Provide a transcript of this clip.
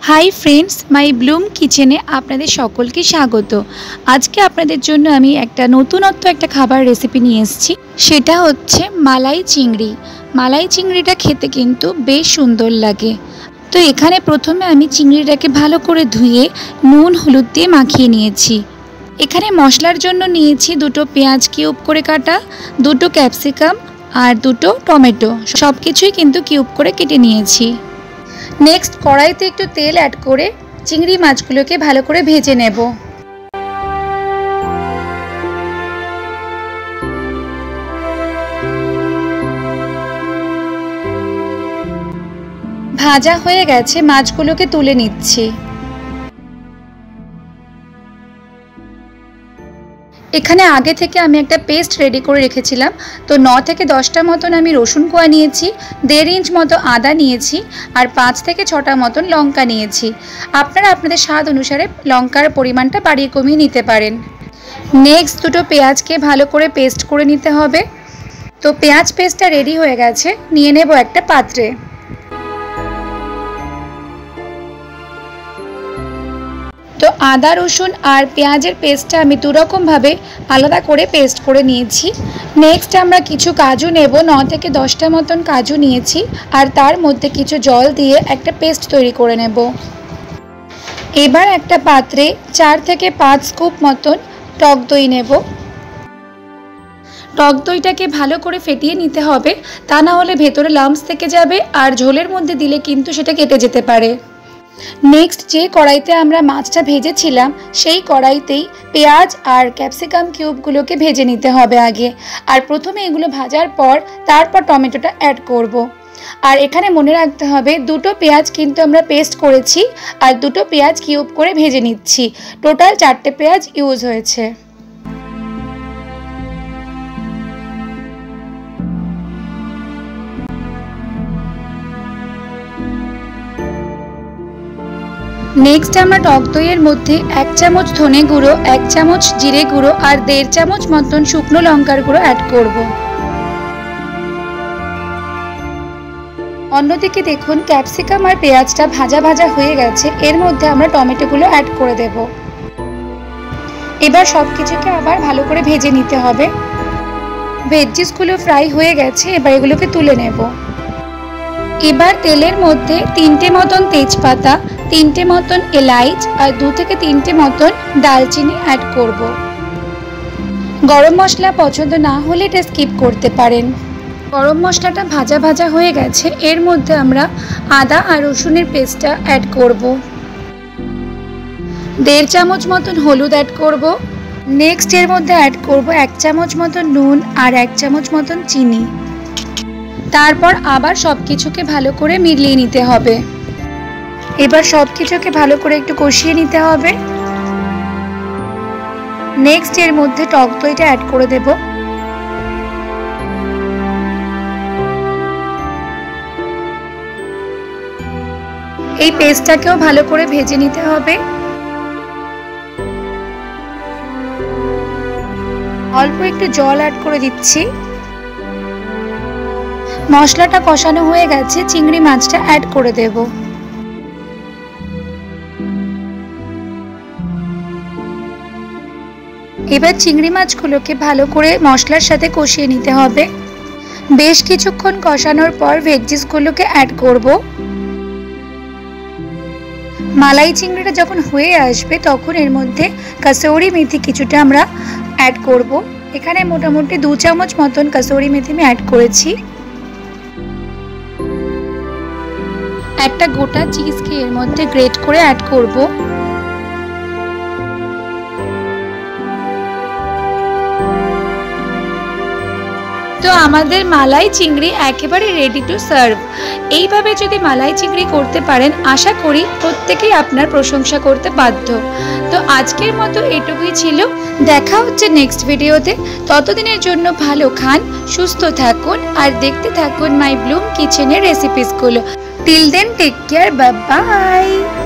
High friends my Bloom किचेने आपनादेर सकलके स्वागत। आज के आपनादेर जोन्नो आमी एकटा नतूनत्व एकटा खाबार रेसिपि निये एसेछि, सेटा होच्छे मालाई चिंगड़ी। मालाई चिंगड़ीटा खेते किन्तु बेश सुंदर लागे। तो एखाने प्रथमे आमी चिंगड़ीटाके भालो करे धुए नुन हलुद दिये माखिये नियेछि। एखाने मशलार जोन्नो नियेछि दुटो पेंयाज किউব करे काटा, दुटो क्यापसिकाम और दुटो टमेटो, सबकिछुई किन्तु किউব करे केटे नियेछि। नेक्स्ट कड़ाईते एकटू तेल ऐड करे चिंगड़ी माछगुलोके भालो करे भेजे नेब। भाजा हये गेछे, माछगुलोके तुले निচ্ছি। एखाने आगे थेके आमी एकटा पेस्ट रेडी करे रेखेछिलाम। तो 9 থেকে 10টা मतन आमी रसुन कोया निয়েছি, 1.5 इंच मतो आदा निয়েছি और 5 থেকে 6টা मतन लंका निয়েছি। आपनारा आपनादेर स्वाद अनुसारे लंकार परिमाणटा बाड़िये कमिয়ে निते पारेन। नेक्स्ट दुटो पेঁয়াজকে भालो करे पेस्ट करे निते होबे। तो पेঁয়াজ पेस्टटा रेडी हये गेছে, निये नेब एकटा पात्रे। तो आदा रसुन और पेঁয়াজের पेस्टটা आमी दु रकम भावे आलादा करे पेस्ट करे निয়েছি। नेक्स्ट आमरा किछु काजू नेब, 9 থেকে 10টা मतन काजू निয়েছি और तार मध्य किछु जल दिए एकटा पेस्ट तैरी करे नेब। एबार एकटा पात्रे 4 থেকে 5 स्कूप मतन टक दई नेब। टक दईटाके भालो करे फेटिয়ে নিতে হবে, তা না হলে ভেতরে লাম্পস থেকে যাবে আর ঝোলের মধ্যে দিলে কিন্তু সেটা কেটে যেতে পারে। नेक्स्ट जे कड़ाईते आमरा माछटा भेजेछिलाम सेई कड़ाईतेई पेঁয়াজ और क्यापसिकाम किউবগুলোকে भेजे निते होबे आगे। और प्रथमे एगुलो भाजार पर तारपर टमेटोटा ऐड करब। और एखाने मने राखते होबे दुटो पेঁয়াজ किन्तु आमरा पेस्ट करेछि और दुटो पेঁয়াজ किউব करे भेजे निচ্ছি। टोटाल 4টে पेঁয়াজ इउज हयेছে। नेक्स्ट आमरा टक दইয়ের মধ্যে 1 চামচ ধনে গুঁড়ো, 1 চামচ জিরে গুঁড়ো और 1.5 চামচ মতন শুকনো লঙ্কার গুঁড়ো ऐड করব। অন্যদিকে দেখুন ক্যাপসিকাম আর পেঁয়াজটা ভাজা ভাজা হয়ে গেছে, এর মধ্যে আমরা টমেটোগুলো ऐड করে দেব। এবার সবকিছুকে আবার ভালো করে ভেজে নিতে হবে। ভেজিসগুলো ফ্রাই হয়ে গেছে, এবার এগুলোকে তুলে নেব। এবার তেলের মধ্যে 3টে মতন তেজপাতা, 3টে মতন এলাচ और 2 থেকে 3টে মতন দালচিনি ऐड করব। গরম মশলা পছন্দ না হলে এটা স্কিপ করতে পারেন। গরম মশলাটা ভাজা ভাজা হয়ে গেছে, এর মধ্যে আমরা আদা আর রসুনের পেস্টটা ऐड করব। 1.5 চামচ মতন হলুদ ऐड করব। নেক্সট এর মধ্যে ऐड করব 1 চামচ মতন নুন আর 1 চামচ মতন চিনি। তারপর আবার সবকিছুকে ভালো করে মিলিয়ে নিতে হবে। এবার সবকিছুকে ভালো করে একটু কষিয়ে নিতে হবে। নেক্সট এর মধ্যে টক দইটা ऐड করে দেব। এই পেস্টটাকেও ভালো করে ভেজে নিতে হবে। অল্প একটু জল ऐड করে দিচ্ছি। মশলাটা কষানো হয়ে গেছে, চিংড়ি মাছটা ऐड করে দেব। এবার চিংড়ি মাছগুলোকে ভালো করে মশলার সাথে কষিয়ে নিতে হবে। বেশ কিছুক্ষণ কষানোর পর ভেজিসগুলোকে ऐड করব। মালাই চিংড়িটা যখন হয়ে আসবে তখন এর মধ্যে কসুরি মেথি কিছুটা আমরা ऐड করব। এখানে মোটামুটি 2 চামচ মতন কসুরি মেথি আমি ऐड করেছি। একটা গোটা চিজকে এর মধ্যে গ্রেট করে ऐड করব। তো আমাদের মালাই চিংড়ি একেবারে রেডি টু সার্ভ। এইভাবে যদি মালাই চিংড়ি করতে পারেন আশা করি প্রত্যেকেই আপনার প্রশংসা করতে বাধ্য। তো আজকের মতো এটুকুই ছিল, দেখা হচ্ছে নেক্সট ভিডিওতে। ততদিনের জন্য ভালো খান, সুস্থ থাকুন আর দেখতে থাকুন মাই ব্লুম কিচেনের রেসিপিসগুলো। Till then take care, bye by.